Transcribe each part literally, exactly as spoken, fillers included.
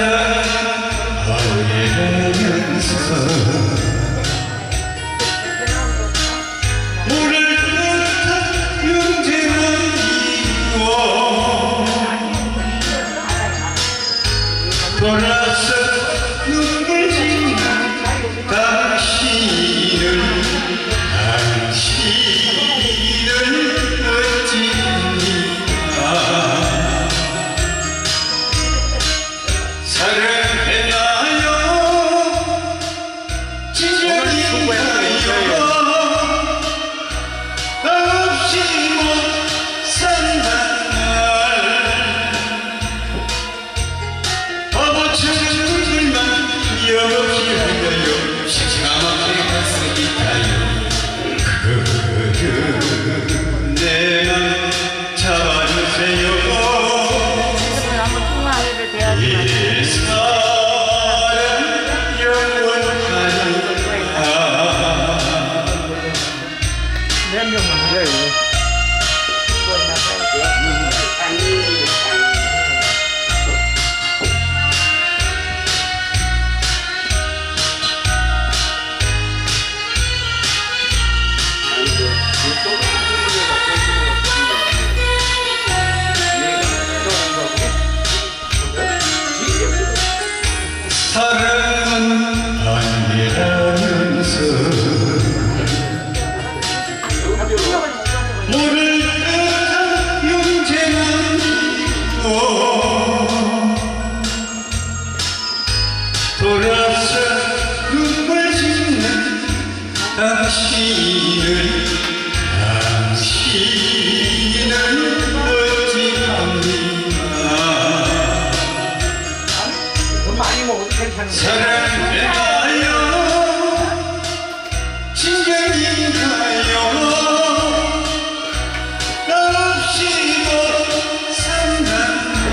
사랑하면서 물을 듯한 영재만 이루어 돌아서 눈물 짓는 당신을 당신을 어찌합니까. 사랑해나요 진정인가요 나 없이 못 산다 날 바보처럼 눈물만 여없이 흘려요 시시하게 가슴이 타요 내 맘 잡아주세요 이 사랑 영원하니까 몇 명만 그래요. 사랑은 안개라면서 물을 듯한 영재만 믿고 돌아서 눈물 짓는 당신을 당신을 어찌합니까. 많이 먹어도 괜찮은데. 사랑해나요 진정인가요 나 없이 못 산다 날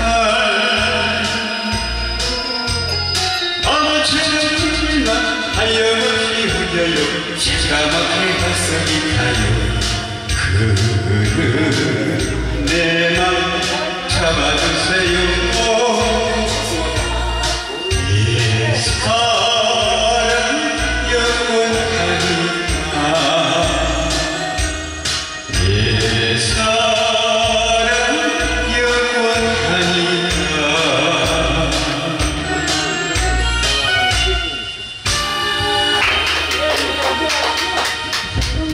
아무처럼 눈물만 하염없이 흘려요 시시하게 가슴이 타요 그 내 맘 잡아주세요